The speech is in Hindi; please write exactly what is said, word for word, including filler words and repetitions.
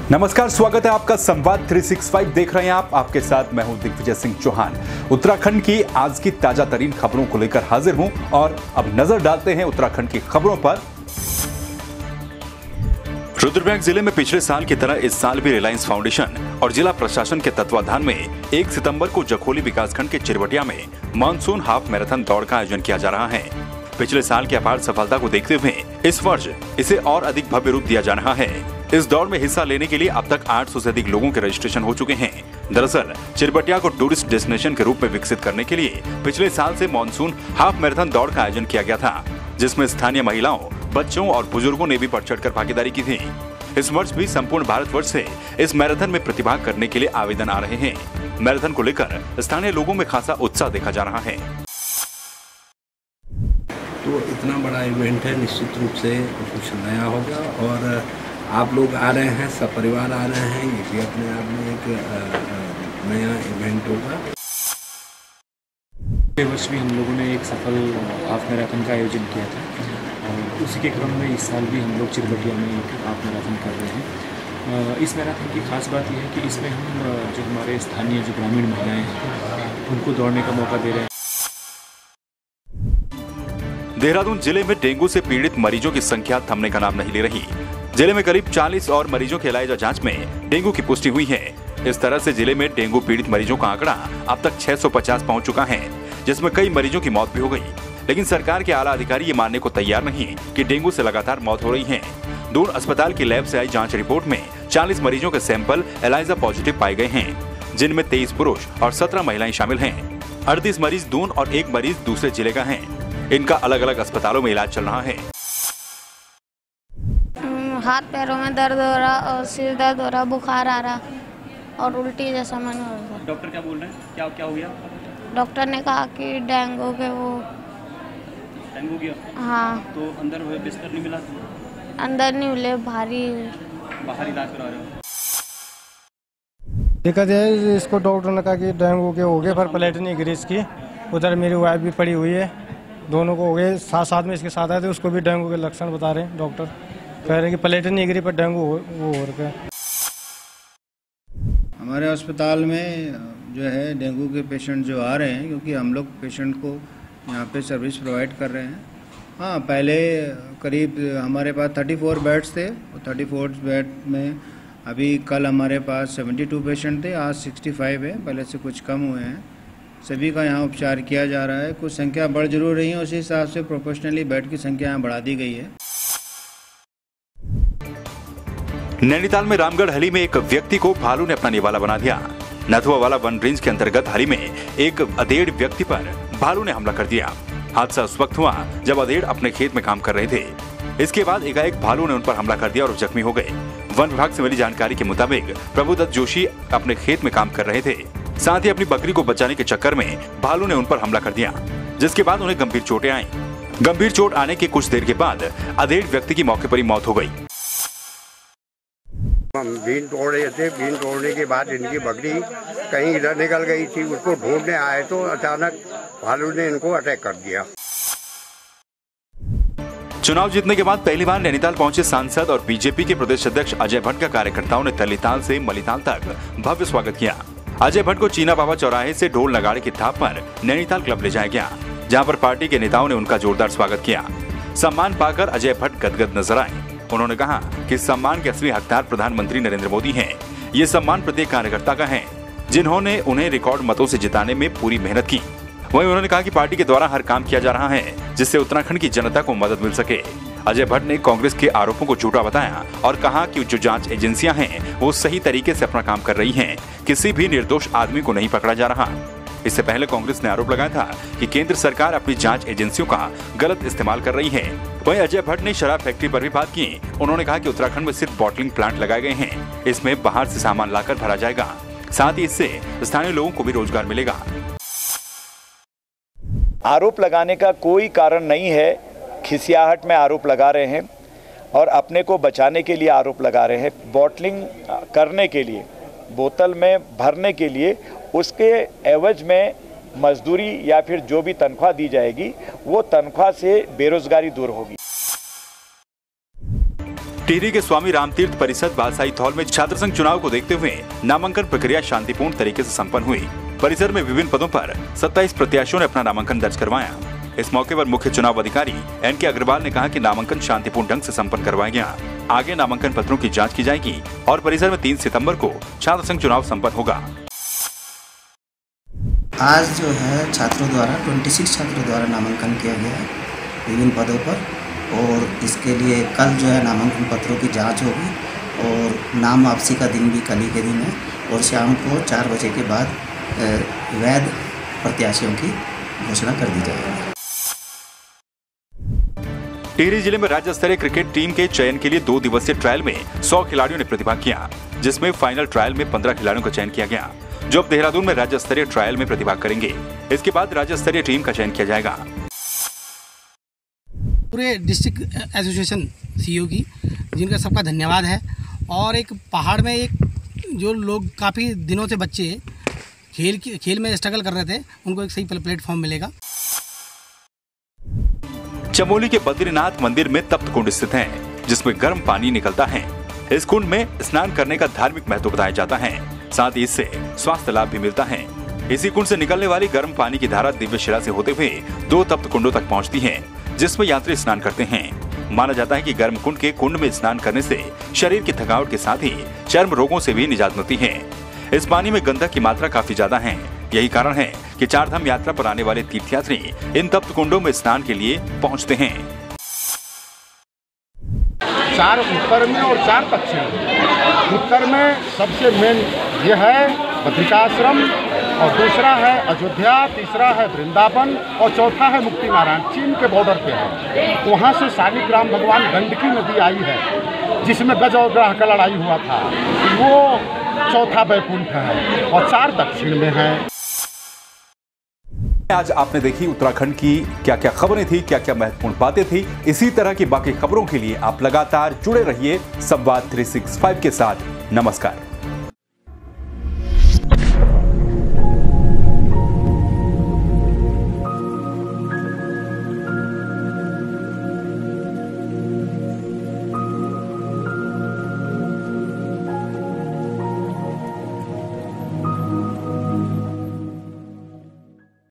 नमस्कार, स्वागत है आपका संवाद तीन सौ पैंसठ देख रहे हैं आप। आपके साथ मैं हूं दिग्विजय सिंह चौहान। उत्तराखंड की आज की ताजा तरीन खबरों को लेकर हाजिर हूं और अब नजर डालते हैं उत्तराखंड की खबरों पर। रुद्रप्रयाग जिले में पिछले साल की तरह इस साल भी रिलायंस फाउंडेशन और जिला प्रशासन के तत्वाधान में एक सितंबर को जखोली विकासखंड के चिरबटिया में मानसून हाफ मैराथन दौड़ का आयोजन किया जा रहा है। पिछले साल की अपार सफलता को देखते हुए इस वर्ष इसे और अधिक भव्य रूप दिया जा रहा है। इस दौड़ में हिस्सा लेने के लिए अब तक आठ सौ से अधिक लोगों के रजिस्ट्रेशन हो चुके हैं। दरअसल चिरबटिया को टूरिस्ट डेस्टिनेशन के रूप में विकसित करने के लिए पिछले साल से मानसून हाफ मैराथन दौड़ का आयोजन किया गया था, जिसमें स्थानीय महिलाओं, बच्चों और बुजुर्गों ने भी बढ़ चढ़कर भागीदारी की थी। इस वर्ष भी संपूर्ण भारतवर्ष से इस मैराथन में प्रतिभाग करने के लिए आवेदन आ रहे हैं। मैराथन को लेकर स्थानीय लोगों में खासा उत्साह देखा जा रहा है। तो इतना बड़ा इवेंट है, निश्चित रूप से कुछ नया होगा और आप लोग आ रहे हैं, सब परिवार आ रहे हैं, ये भी अपने आप में एक नया इवेंट होगा। पिछले वर्ष भी हम लोगों ने एक सफल हाफ मैराथन का आयोजन किया था और उसी के क्रम में इस साल भी हम लोग चिरबटिया में एक हाफ मैराथन कर रहे हैं। इस मैराथन की खास बात यह है कि इसमें हम जो हमारे स्थानीय जो ग्रामीण महिलाएं हैं उनको दौड़ने का मौका दे रहे हैं। देहरादून जिले में डेंगू से पीड़ित मरीजों की संख्या थमने का नाम नहीं ले रही। जिले में करीब चालीस और मरीजों के इलाज जांच में डेंगू की पुष्टि हुई है। इस तरह से जिले में डेंगू पीड़ित मरीजों का आंकड़ा अब तक छह सौ पचास पहुंच चुका है, जिसमें कई मरीजों की मौत भी हो गई। लेकिन सरकार के आला अधिकारी ये मानने को तैयार नहीं कि डेंगू से लगातार मौत हो रही है। दून अस्पताल की लैब से आई जांच रिपोर्ट में चालीस मरीजों के सैंपल एलाइजा पॉजिटिव पाए गए हैं, जिनमें तेईस पुरुष और सत्रह महिलाएं शामिल हैं। अड़तीस मरीज दून और एक मरीज दूसरे जिले का है। इनका अलग अलग अस्पतालों में इलाज चल रहा है। हाथ पैरों में दर्द हो रहा और सिर दर्द हो रहा, बुखार आ रहा और उल्टी जैसा मन हो रहा। डॉक्टर क्या बोल रहे हैं, क्या क्या हो गया? डॉक्टर ने कहा कि डेंगू के वो डेंगू गया। हाँ। तो अंदर बिस्तर नहीं मिला? अंदर नहीं मिले, भारी बाहर इलाज करा रहे हो? दिक्कत है, इसको डॉक्टर ने कहा कि डेंगू के हो गए, पर प्लेट नहीं गिरी इसकी। उधर मेरी वाइफ भी पड़ी हुई है, दोनों को हो गए। साथ साथ में इसके साथ आए थे, उसको भी डेंगू के लक्षण बता रहे हैं। डॉक्टर कह रहे हैं कि प्लेट नहीं गिरी पर डेंगू हो, वो हो रहा है। हमारे अस्पताल में जो है डेंगू के पेशेंट जो आ रहे हैं, क्योंकि हम लोग पेशेंट को यहाँ पे सर्विस प्रोवाइड कर रहे हैं। हाँ, पहले करीब हमारे पास चौंतीस बेड्स थे और चौंतीस बेड में अभी कल हमारे पास बहत्तर पेशेंट थे, आज पैंसठ है, पहले से कुछ कम हुए हैं। सभी का यहाँ उपचार किया जा रहा है। कुछ संख्या बढ़ जरूर रही है, उसी हिसाब से प्रोपोर्शनली बेड की संख्या यहाँ बढ़ा दी गई है। नैनीताल में रामगढ़ हली में एक व्यक्ति को भालू ने अपना निवाला बना दिया। नथुआ वाला वन रेंज के अंतर्गत हली में एक अधेड़ व्यक्ति पर भालू ने हमला कर दिया। हादसा उस वक्त हुआ जब अधेड़ अपने खेत में काम कर रहे थे। इसके बाद एकाएक भालू ने उन पर हमला कर दिया और जख्मी हो गए। वन विभाग से मिली जानकारी के मुताबिक प्रभुदत्त जोशी अपने खेत में काम कर रहे थे। साथ ही अपनी बकरी को बचाने के चक्कर में भालू ने उन पर हमला कर दिया, जिसके बाद उन्हें गंभीर चोटें आईं। गंभीर चोट आने के कुछ देर के बाद अधेड़ व्यक्ति की मौके पर ही मौत हो गई। हम बीन तोड़ रहे थे, बीन तोड़ने के बाद इनकी बकरी कहीं इधर निकल गई थी, उसको ढूंढने आए तो अचानक भालू ने इनको अटैक कर दिया। चुनाव जीतने के बाद पहली बार नैनीताल पहुंचे सांसद और बीजेपी के प्रदेश अध्यक्ष अजय भट्ट का कार्यकर्ताओं ने तलीताल से मलीताल तक भव्य स्वागत किया। अजय भट्ट को चीना बाबा चौराहे से ढोल नगाड़े की थाप पर नैनीताल क्लब ले जाया गया, जहां पर पार्टी के नेताओं ने उनका जोरदार स्वागत किया। सम्मान पाकर अजय भट्ट गदगद नजर आए। उन्होंने कहा कि सम्मान के असली हकदार प्रधानमंत्री नरेंद्र मोदी हैं। ये सम्मान प्रत्येक कार्यकर्ता का है, जिन्होंने उन्हें रिकॉर्ड मतों से जिताने में पूरी मेहनत की। वहीं उन्होंने कहा कि पार्टी के द्वारा हर काम किया जा रहा है, जिससे उत्तराखंड की जनता को मदद मिल सके। अजय भट्ट ने कांग्रेस के आरोपों को झूठा बताया और कहा कि जो जांच एजेंसियां हैं वो सही तरीके से अपना काम कर रही हैं, किसी भी निर्दोष आदमी को नहीं पकड़ा जा रहा। इससे पहले कांग्रेस ने आरोप लगाया था कि केंद्र सरकार अपनी जांच एजेंसियों का गलत इस्तेमाल कर रही है। वहीं अजय भट्ट ने शराब फैक्ट्री पर भी बात की। उन्होंने कहा कि उत्तराखंड में सिर्फ बॉटलिंग प्लांट लगाए गए हैं, इसमें बाहर से सामान लाकर भरा जाएगा। साथ ही इससे स्थानीय लोगों को भी रोजगार मिलेगा। आरोप लगाने का कोई कारण नहीं है, खिसियाहट में आरोप लगा रहे हैं और अपने को बचाने के लिए आरोप लगा रहे हैं। बॉटलिंग करने के लिए, बोतल में भरने के लिए उसके एवज में मजदूरी या फिर जो भी तनख्वाह दी जाएगी, वो तनख्वाह से बेरोजगारी दूर होगी। टिहरी के स्वामी रामतीर्थ परिषद बादशाही हॉल में छात्र संघ चुनाव को देखते हुए नामांकन प्रक्रिया शांतिपूर्ण तरीके से संपन्न हुई। परिसर में विभिन्न पदों पर सत्ताईस प्रत्याशियों ने अपना नामांकन दर्ज करवाया। इस मौके पर मुख्य चुनाव अधिकारी एन के अग्रवाल ने कहा कि नामांकन शांतिपूर्ण ढंग से संपन्न करवाया गया। आगे नामांकन पत्रों की जांच की जाएगी और परिसर में तीन सितंबर को छात्र संघ चुनाव संपन्न होगा। आज जो है छात्रों द्वारा छब्बीस छात्रों द्वारा नामांकन किया गया है विभिन्न पदों पर, और इसके लिए कल जो है नामांकन पत्रों की जांच होगी और नाम वापसी का दिन भी कल ही के दिन है, और शाम को चार बजे के बाद वैध प्रत्याशियों की घोषणा कर दी जाएगी। टिहरी जिले में राज्य स्तरीय क्रिकेट टीम के चयन के लिए दो दिवसीय ट्रायल में सौ खिलाड़ियों ने प्रतिभाग किया, जिसमें फाइनल ट्रायल में पंद्रह खिलाड़ियों का चयन किया गया, जो अब देहरादून में राज्य स्तरीय ट्रायल में प्रतिभाग करेंगे। इसके बाद राज्य स्तरीय टीम का चयन किया जाएगा। पूरे डिस्ट्रिक्ट एसोसिएशन सीईओ की, जिनका सबका धन्यवाद है। और एक पहाड़ में एक जो लोग काफ़ी दिनों से बच्चे खेल की खेल में स्ट्रगल कर रहे थे, उनको एक सही प्लेटफॉर्म मिलेगा। चमोली के बद्रीनाथ मंदिर में तप्त कुंड स्थित है, जिसमें गर्म पानी निकलता है। इस कुंड में स्नान करने का धार्मिक महत्व बताया जाता है, साथ ही इससे स्वास्थ्य लाभ भी मिलता है। इसी कुंड से निकलने वाली गर्म पानी की धारा दिव्य शिला से होते हुए दो तप्त कुंडों तक पहुंचती है, जिसमें यात्री स्नान करते हैं। माना जाता है कि गर्म कुंड के कुंड में स्नान करने से शरीर की थकावट के साथ ही चर्म रोगों से भी निजात मिलती है। इस पानी में गंधक की मात्रा काफी ज्यादा है। यही कारण है कि चारधाम यात्रा पर आने वाले तीर्थयात्री इन तप्त कुंडों में स्नान के लिए पहुंचते हैं। चार उत्तर में और चार दक्षिण में। उत्तर में सबसे मेन ये है बद्रिकाश्रम, और दूसरा है अयोध्या, तीसरा है वृंदावन और चौथा है मुक्ति नारायण, चीन के बॉर्डर पे है। वहाँ से शालिग्राम भगवान गंडकी नदी आई है, जिसमें गज और ग्रह का लड़ाई हुआ था, वो चौथा बैकुंठ है, और चार दक्षिण में है। आज आपने देखी उत्तराखंड की क्या क्या खबरें थी, क्या क्या महत्वपूर्ण बातें थी। इसी तरह की बाकी खबरों के लिए आप लगातार जुड़े रहिए संवाद तीन सौ पैंसठ के साथ। नमस्कार।